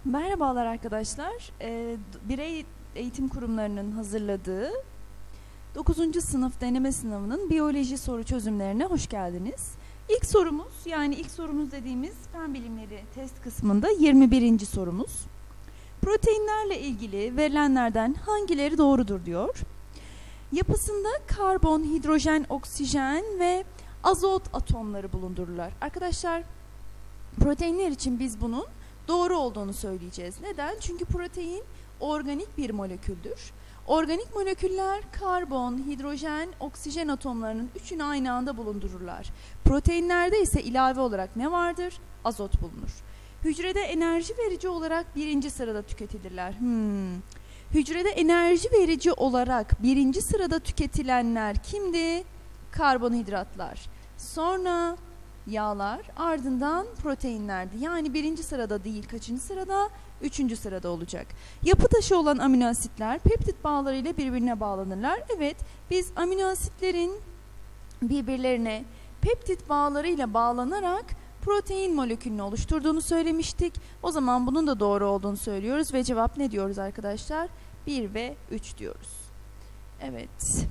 Merhabalar arkadaşlar. Birey eğitim kurumlarının hazırladığı 9. sınıf deneme sınavının biyoloji soru çözümlerine hoş geldiniz. İlk sorumuz dediğimiz fen bilimleri test kısmında 21. sorumuz. Proteinlerle ilgili verilenlerden hangileri doğrudur diyor. Yapısında karbon, hidrojen, oksijen ve azot atomları bulundururlar. Arkadaşlar, proteinler için biz bunun doğru olduğunu söyleyeceğiz. Neden? Çünkü protein organik bir moleküldür. Organik moleküller karbon, hidrojen, oksijen atomlarının üçünü aynı anda bulundururlar. Proteinlerde ise ilave olarak ne vardır? Azot bulunur. Hücrede enerji verici olarak birinci sırada tüketilirler. Hücrede enerji verici olarak birinci sırada tüketilenler kimdi? Karbonhidratlar. Sonra yağlar, ardından proteinlerdi. Yani birinci sırada değil, kaçıncı sırada? Üçüncü sırada olacak. Yapı taşı olan amino asitler peptit bağlarıyla birbirine bağlanırlar. Evet, biz amino asitlerin birbirlerine peptit bağlarıyla bağlanarak protein molekülünü oluşturduğunu söylemiştik. O zaman bunun da doğru olduğunu söylüyoruz ve cevap ne diyoruz arkadaşlar? 1 ve 3 diyoruz. Evet.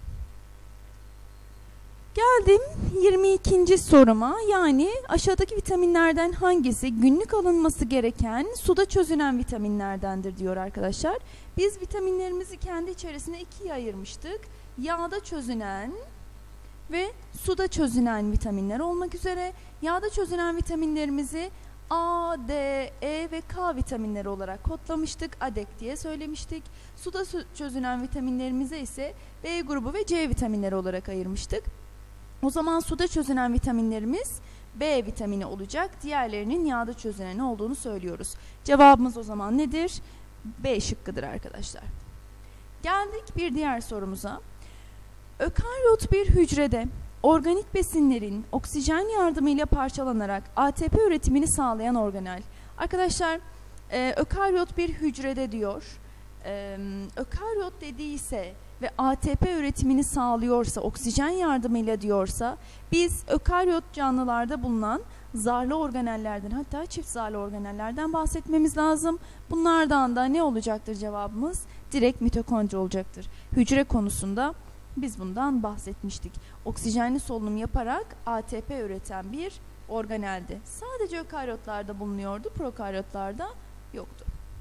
Geldim 22. soruma, yani aşağıdaki vitaminlerden hangisi günlük alınması gereken suda çözünen vitaminlerdendir diyor arkadaşlar. Biz vitaminlerimizi kendi içerisine ikiye ayırmıştık. Yağda çözünen ve suda çözünen vitaminler olmak üzere. Yağda çözünen vitaminlerimizi A, D, E ve K vitaminleri olarak kodlamıştık. ADEK diye söylemiştik. Suda çözünen vitaminlerimize ise B grubu ve C vitaminleri olarak ayırmıştık. O zaman suda çözünen vitaminlerimiz B vitamini olacak. Diğerlerinin yağda çözünen olduğunu söylüyoruz. Cevabımız o zaman nedir? B şıkkıdır arkadaşlar. Geldik bir diğer sorumuza. Ökaryot bir hücrede organik besinlerin oksijen yardımıyla parçalanarak ATP üretimini sağlayan organel. Arkadaşlar, ökaryot bir hücrede diyor. Ökaryot dediyse ve ATP üretimini sağlıyorsa, oksijen yardımıyla diyorsa, biz ökaryot canlılarda bulunan zarlı organellerden, hatta çift zarlı organellerden bahsetmemiz lazım. Bunlardan da ne olacaktır cevabımız? Direkt mitokondri olacaktır. Hücre konusunda biz bundan bahsetmiştik. Oksijenli solunum yaparak ATP üreten bir organeldi. Sadece ökaryotlarda bulunuyordu, prokaryotlarda yoktu.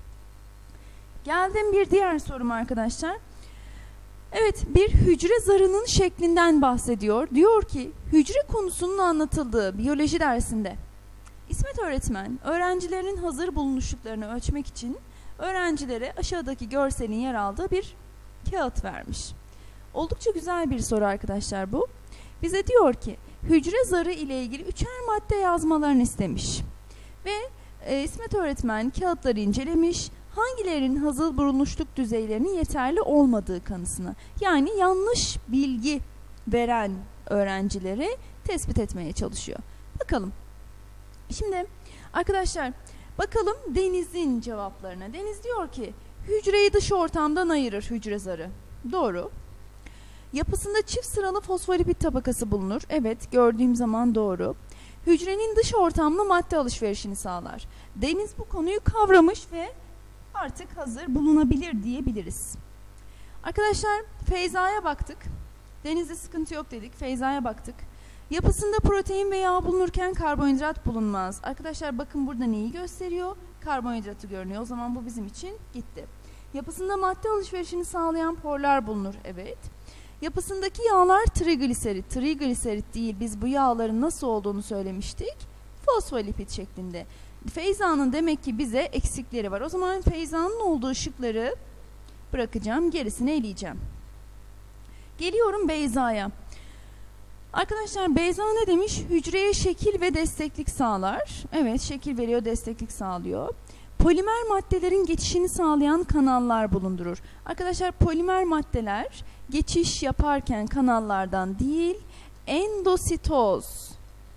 Geldim bir diğer sorum arkadaşlar. Evet, bir hücre zarının şeklinden bahsediyor. Diyor ki, hücre konusunun anlatıldığı biyoloji dersinde İsmet öğretmen öğrencilerin hazır bulunuşluklarını ölçmek için öğrencilere aşağıdaki görselin yer aldığı bir kağıt vermiş. Oldukça güzel bir soru arkadaşlar bu. Bize diyor ki, hücre zarı ile ilgili üçer madde yazmalarını istemiş. Ve İsmet öğretmen kağıtları incelemiş. Hangilerinin hazır bulunuşluk düzeylerinin yeterli olmadığı kanısını, yani yanlış bilgi veren öğrencileri tespit etmeye çalışıyor. Bakalım. Şimdi arkadaşlar, bakalım Deniz'in cevaplarına. Deniz diyor ki, hücreyi dış ortamdan ayırır hücre zarı. Doğru. Yapısında çift sıralı fosfolipid tabakası bulunur. Evet, gördüğüm zaman doğru. Hücrenin dış ortamla madde alışverişini sağlar. Deniz bu konuyu kavramış ve artık hazır bulunabilir diyebiliriz. Arkadaşlar, Feyza'ya baktık. Deniz'de sıkıntı yok dedik. Feyza'ya baktık. Yapısında protein ve yağ bulunurken karbonhidrat bulunmaz. Arkadaşlar bakın, burada neyi gösteriyor? Karbonhidratı görünüyor. O zaman bu bizim için gitti. Yapısında madde alışverişini sağlayan porlar bulunur. Evet. Yapısındaki yağlar trigliserit. Trigliserit değil, biz bu yağların nasıl olduğunu söylemiştik. Fosfolipid şeklinde. Feyza'nın demek ki bize eksikleri var. O zaman Feyza'nın olduğu şıkları bırakacağım, gerisini eleyeceğim. Geliyorum Beyza'ya. Arkadaşlar, Beyza ne demiş? Hücreye şekil ve desteklik sağlar. Evet, şekil veriyor, desteklik sağlıyor. Polimer maddelerin geçişini sağlayan kanallar bulundurur. Arkadaşlar, polimer maddeler geçiş yaparken kanallardan değil, endositoz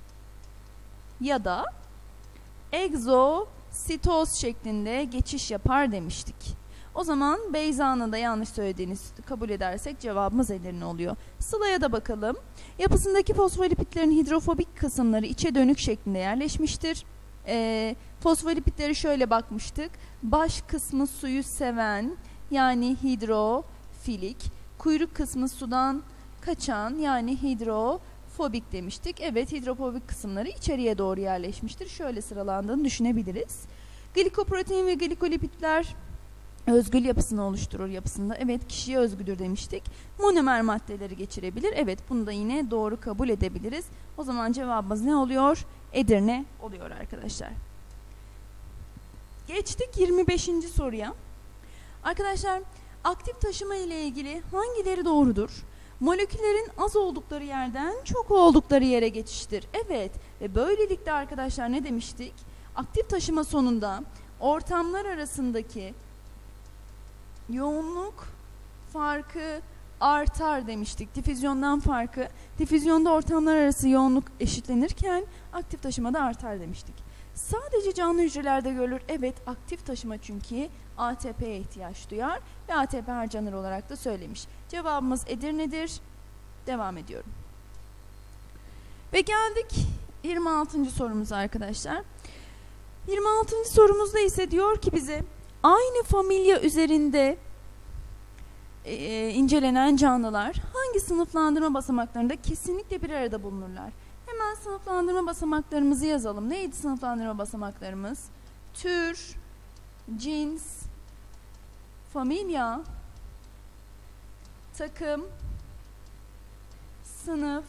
ya da egzositoz şeklinde geçiş yapar demiştik. O zaman Beyza'nın da yanlış söylediğini kabul edersek cevabımız Edirne oluyor. Sıla'ya da bakalım. Yapısındaki fosfolipitlerin hidrofobik kısımları içe dönük şeklinde yerleşmiştir. Fosfolipidlere şöyle bakmıştık. Baş kısmı suyu seven yani hidrofilik, kuyruk kısmı sudan kaçan yani hidrofobik demiştik. Evet, hidrofobik kısımları içeriye doğru yerleşmiştir. Şöyle sıralandığını düşünebiliriz. Glikoprotein ve glikolipidler özgül yapısını oluşturur yapısında. Evet, kişiye özgüdür demiştik. Monomer maddeleri geçirebilir. Evet, bunu da yine doğru kabul edebiliriz. O zaman cevabımız ne oluyor? Edirne oluyor arkadaşlar. Geçtik 25. soruya. Arkadaşlar, aktif taşıma ile ilgili hangileri doğrudur? Moleküllerin az oldukları yerden çok oldukları yere geçiştir. Evet, ve böylelikle arkadaşlar ne demiştik? Aktif taşıma sonunda ortamlar arasındaki yoğunluk farkı artar demiştik. Difüzyondan farkı. Difüzyonda ortamlar arası yoğunluk eşitlenirken aktif taşımada artar demiştik. Sadece canlı hücrelerde görülür. Evet, aktif taşıma çünkü ATP'ye ihtiyaç duyar ve ATP harcanır olarak da söylemiş. Cevabımız Edirne'dir. Devam ediyorum. Ve geldik 26. sorumuza arkadaşlar. 26. sorumuzda ise diyor ki bize aynı familya üzerinde incelenen canlılar hangi sınıflandırma basamaklarında kesinlikle bir arada bulunurlar? Hemen sınıflandırma basamaklarımızı yazalım. Neydi sınıflandırma basamaklarımız? Tür, cins, familya, takım, sınıf,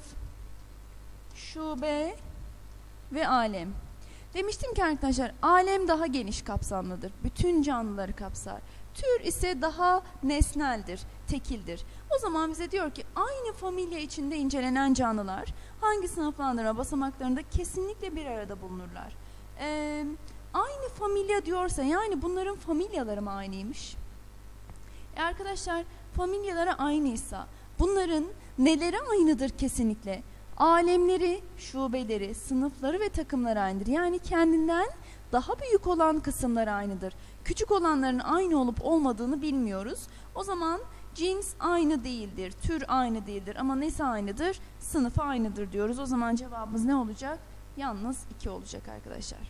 şube ve alem. Demiştim ki arkadaşlar, alem daha geniş kapsamlıdır. Bütün canlıları kapsar. Tür ise daha nesneldir, tekildir. O zaman bize diyor ki aynı familya içinde incelenen canlılar hangi sınıflandırma basamaklarında kesinlikle bir arada bulunurlar? Aynı familya diyorsa yani bunların familyaları mı aynıymış? Arkadaşlar, familyaları aynıysa bunların neleri aynıdır kesinlikle? Alemleri, şubeleri, sınıfları ve takımları aynıdır. Yani kendinden daha büyük olan kısımları aynıdır. Küçük olanların aynı olup olmadığını bilmiyoruz. O zaman cins aynı değildir, tür aynı değildir ama nesi aynıdır? Sınıfı aynıdır diyoruz. O zaman cevabımız ne olacak? Yalnız 2 olacak arkadaşlar.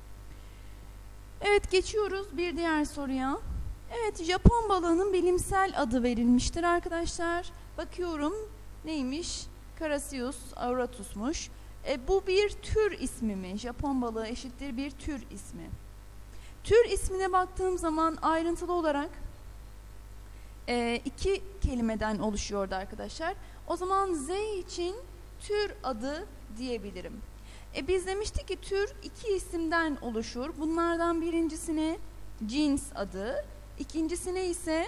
Evet, geçiyoruz bir diğer soruya. Evet, Japon balığının bilimsel adı verilmiştir arkadaşlar. Bakıyorum neymiş? Carassius auratus'muş. Bu bir tür ismi mi? Japon balığı eşittir bir tür ismi. Tür ismine baktığım zaman ayrıntılı olarak 2 kelimeden oluşuyordu arkadaşlar. O zaman Z için tür adı diyebilirim. Biz demiştik ki tür 2 isimden oluşur. Bunlardan birincisine cins adı, ikincisine ise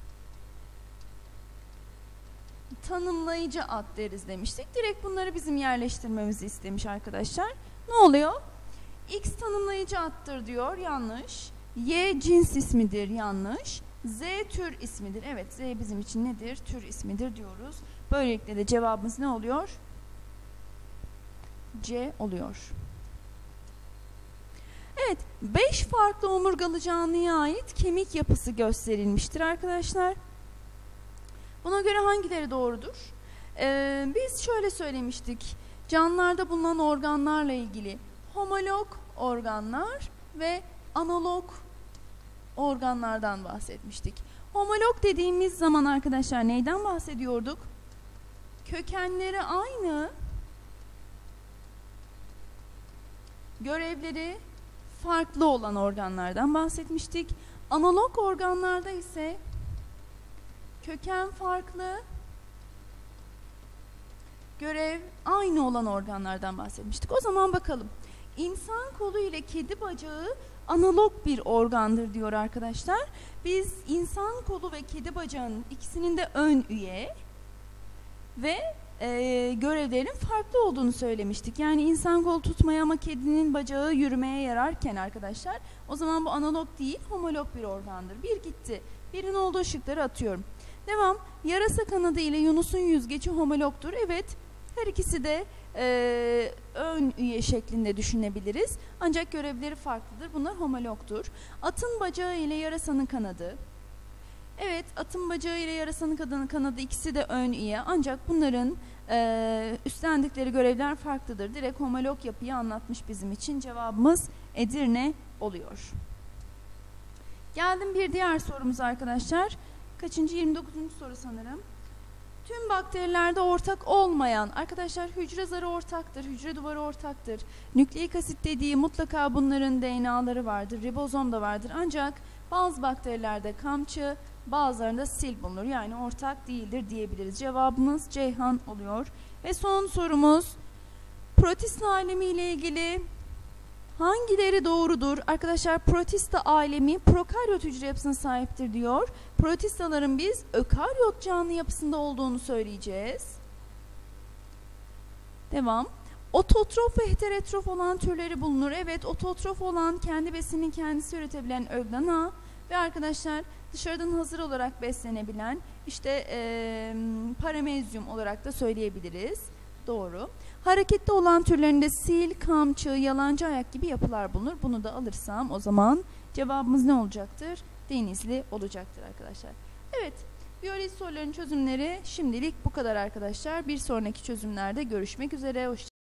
tanımlayıcı ad deriz demiştik. Direkt bunları bizim yerleştirmemizi istemiş arkadaşlar. Ne oluyor? X tanımlayıcı addır diyor, yanlış. Y cins ismidir, yanlış. Z tür ismidir. Evet, Z bizim için nedir? Tür ismidir diyoruz. Böylelikle de cevabımız ne oluyor? C oluyor. Evet, 5 farklı omurgalı canlıya ait kemik yapısı gösterilmiştir arkadaşlar. Buna göre hangileri doğrudur? Biz şöyle söylemiştik. Canlılarda bulunan organlarla ilgili homolog organlar ve analog organlardan bahsetmiştik. Homolog dediğimiz zaman arkadaşlar neyden bahsediyorduk? Kökenleri aynı, görevleri farklı olan organlardan bahsetmiştik. Analog organlarda ise köken farklı, görev aynı olan organlardan bahsetmiştik. O zaman bakalım. İnsan kolu ile kedi bacağı analog bir organdır diyor arkadaşlar. Biz insan kolu ve kedi bacağının ikisinin de ön üye ve görevlerin farklı olduğunu söylemiştik. Yani insan kolu tutmaya ama kedinin bacağı yürümeye yararken arkadaşlar, o zaman bu analog değil, homolog bir organdır. Bir gitti. Birin olduğu şıkları atıyorum. Devam. Yarasa kanadı ile Yunus'un yüzgeci homologtur. Evet, her ikisi de ön üye şeklinde düşünebiliriz. Ancak görevleri farklıdır. Bunlar homologtur. Atın bacağı ile yarasanın kanadı. Evet, atın bacağı ile yarasanın kanadı ikisi de ön üye. Ancak bunların üstlendikleri görevler farklıdır. Direkt homolog yapıyı anlatmış bizim için. Cevabımız Edirne oluyor. Geldim bir diğer sorumuza arkadaşlar. Kaçıncı? 29. soru sanırım. Tüm bakterilerde ortak olmayan, arkadaşlar hücre zarı ortaktır, hücre duvarı ortaktır. Nükleik asit dediği mutlaka bunların DNA'ları vardır, ribozom da vardır. Ancak bazı bakterilerde kamçı, bazılarında sil bulunur. Yani ortak değildir diyebiliriz. Cevabımız Ceyhan oluyor. Ve son sorumuz, protista alemi ile ilgili hangileri doğrudur? Arkadaşlar protista alemi prokaryot hücre yapısına sahiptir diyor. Protistaların biz ökaryot canlı yapısında olduğunu söyleyeceğiz. Devam. Ototrof ve heterotrof olan türleri bulunur. Evet, ototrof olan kendi besinini kendisi üretebilen öglana ve arkadaşlar dışarıdan hazır olarak beslenebilen işte paramezyum olarak da söyleyebiliriz. Doğru. Hareketli olan türlerinde sil, kamçı, yalancı ayak gibi yapılar bulunur. Bunu da alırsam o zaman cevabımız ne olacaktır? Denizli olacaktır arkadaşlar. Evet, biyoloji sorularının çözümleri şimdilik bu kadar arkadaşlar. Bir sonraki çözümlerde görüşmek üzere. Hoşçakalın.